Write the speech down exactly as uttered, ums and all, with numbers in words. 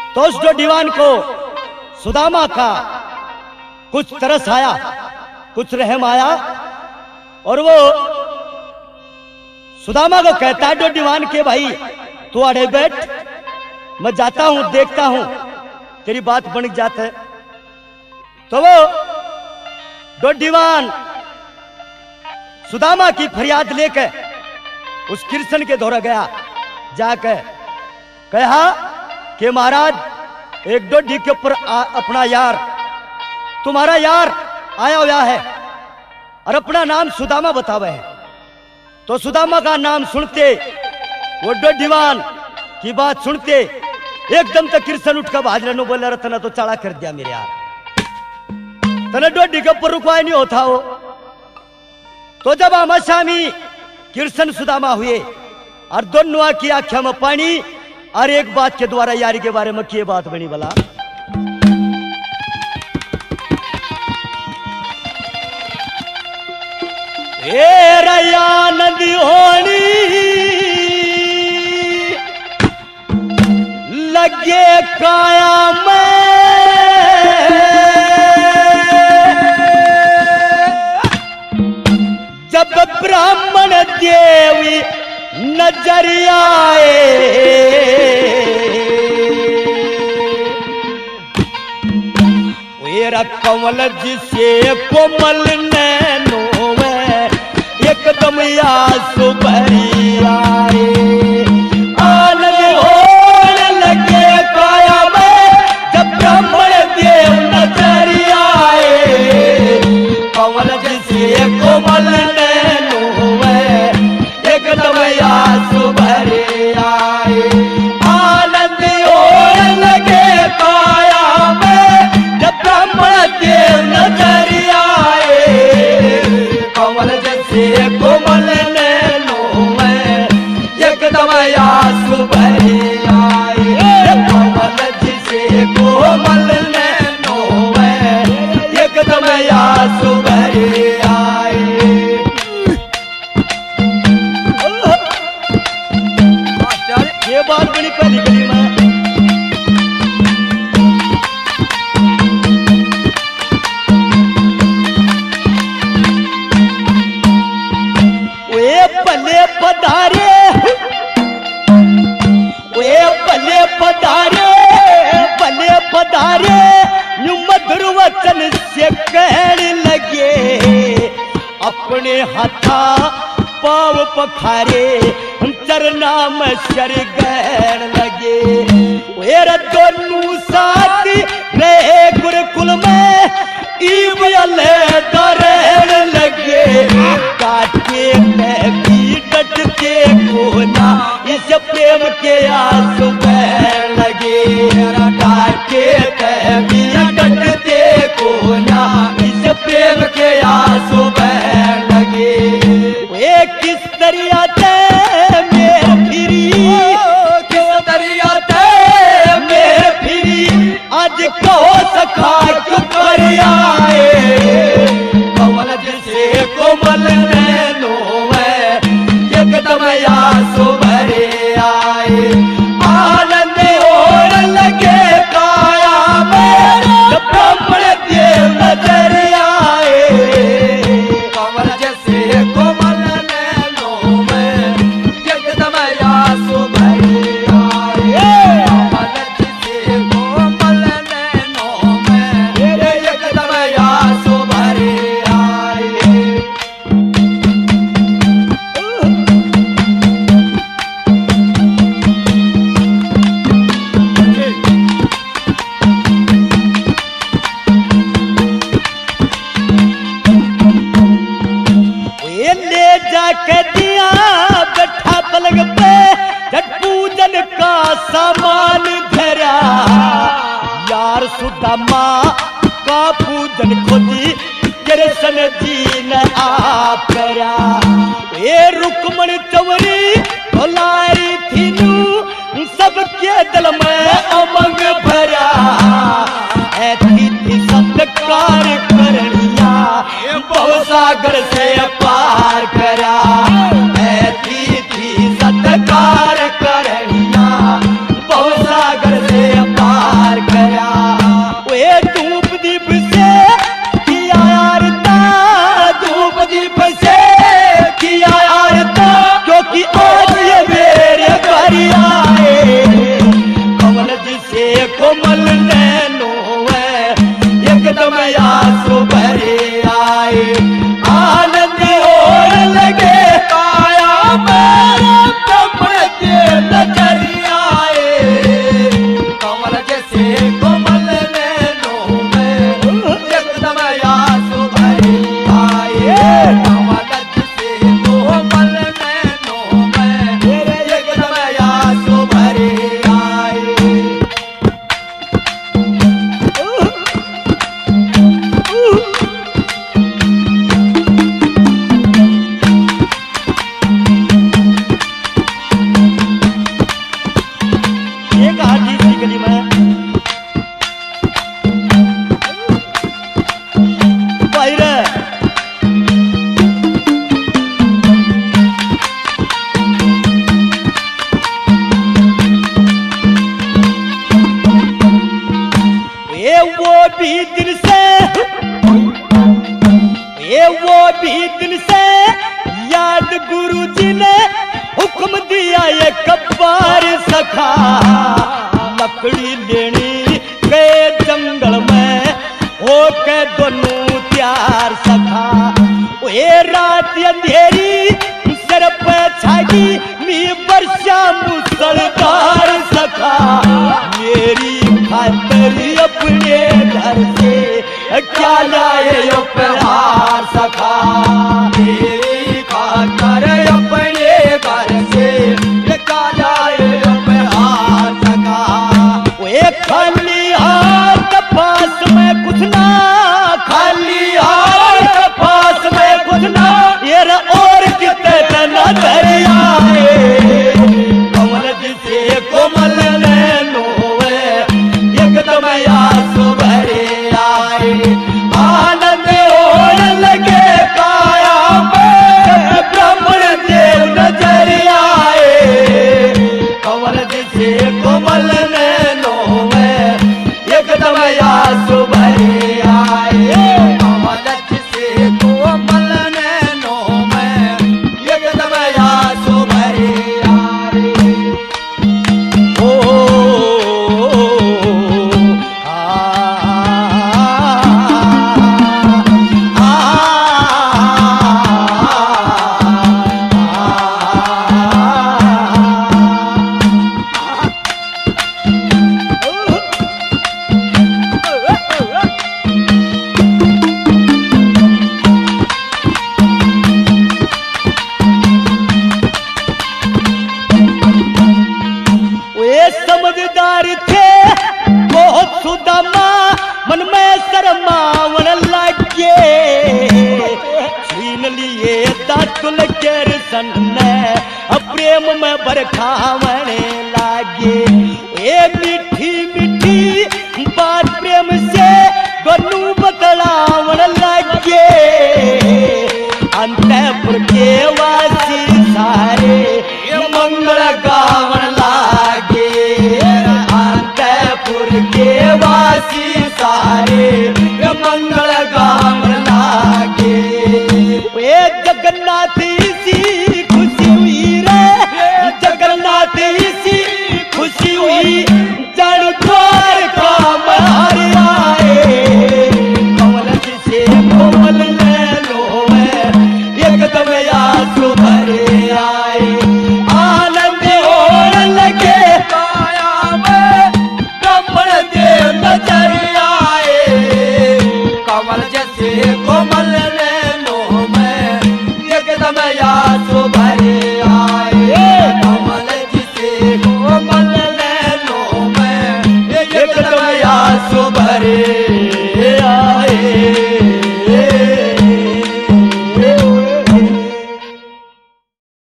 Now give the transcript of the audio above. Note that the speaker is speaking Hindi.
तो उस जो दीवान को सुदामा का कुछ तरस आया, कुछ रहम आया, और वो सुदामा को कहता है जो दीवान के भाई तू अड़े बैठ, मैं जाता हूं, देखता हूं तेरी बात बन जाता है। तो वो दो दीवान सुदामा की फरियाद लेकर उस कृष्ण के दौरा गया, जाकर कहा कि महाराज एक डोडी के ऊपर अपना यार, तुम्हारा यार आया हुआ है और अपना नाम सुदामा बतावे है। तो सुदामा का नाम सुनते, वो दो दीवान की बात सुनते, एकदम तक कृष्ण उठ कर बाजरे नो बोला, तना तो चढ़ा कर दिया मेरे यार, तना डोडी के ऊपर रुकवाई नहीं होता हो। तो जब आमा शामी कृष्ण सुदामा हुए और दोनों की आंखों में पानी, और एक बात के द्वारा यारी के बारे में किए बात बनी बला। ए रया नदी होनी लगे काया में, जब ब्राह्मण देवी नजर आए, वेरा कमल जिसे कोमल नैनो में एकदम आंसू भरी आए। आनंद होने लगे काया में जब ब्राह्मण देव नजर आए, कमल जिसे कोमल नैनो में एकदम आंसू भरे आए। आनंद होने लगे काया में जब ब्राह्मण देव नजर आए, कमल जैसे कोमल नैनो में एकदम आंसू भरे आए। कमल जैसे कोमल नैनो में एकदम आंसू भरे आए। ये बात बड़ी पहली गली में वे भले पधारे, वे भले पधारे, भले पधारे न्यू मधुर वचन से कहने लगे, अपने हाथा पाव पखारे चरना में शर गहन लगे। वेर दोनों साथ रहे गुरुकुल में इवले रहन लगे, काटे में भी डटते कोना इस प्रेम के आंसू बहन लगे। काटे में भी डटते कोना इस प्रेम के आंसू बहन लगे। वे किस दरिया ते मेरे फिरी, किस दरिया ते मेरे फिरी, आज कहो सखा क्यों कर आए। कमल जैसे कोमल नैनो में एकदम आंसू भरे आए। आनंद होने लगे काया में जब ब्राह्मण देव नजर आए। कमल जैसे कोमल नैनो में एकदम आंसू भरे आए। कमल जैसे कोमल नैनो में एकदम आंसू भरे आए। ये ले जाके दिया बैठा पलंग पे, जब पूजन का सामान धरा, यार सुदामा का पूजन खोजी कृष्ण जी ने आप करा। ये रुक्मण चवरी भुलाई थी नू सबके दिल में उमंग भरा, ऐसी थी सत्कार करनिया बहु सागर से पार करा। ऐसी थी सत्कार करनिया बहु सागर से पार गली में बाहर ये वो भी दिन से ये वो भी दिन से याद गुरु जी ने हुक्म दिया ये कब्बार सखा लकड़ी लेनी के जंगल में हो के दोनों त्यार सखा ये रात अंधेरी सिर पे छागी मी वर्षा मुसलधार सखा मेरी खातर अपने घर से क्या लाए उपहार सखा मेरी खातर अपने घर से क्या लाए उपहार सखा वो खाली हाथ पास में कुछ ना खाली हाथ पास में कुछ ना ये और कितने न दरियाए कमल जिसे कोमल नैनो एकदम आंसू भरे आए आनंद होने लगे काया में ब्रह्मण देव नजर आए कमल जिसे कोमल नैनो में एकदम आंसू भरे आए कमल जिसे कोमल नैनो में एकदम आंसू भरे आए ओ समझदार थे बहुत सुदामा मन में शर्मावन लगे छीन लिए दातुल कृष्ण ने प्रेम में बरखावने लागे ये मीठी मीठी बात प्रेम से गनु बतलावन लगे अंतपुर के वासी सारे मंगल गावन लागे अंतपुर के वासी सारे मंगल गावन लागे ये जगन्नाथ सी खुशी हुई रे जगन्नाथ सी खुशी हुई जड़ द्वार का मार आए कमल से कोमल नैनो एकदम आंसू भरे आए आनंद होने लगे काया में ब्रह्मण देव नजर आए कमल जैसे कोमल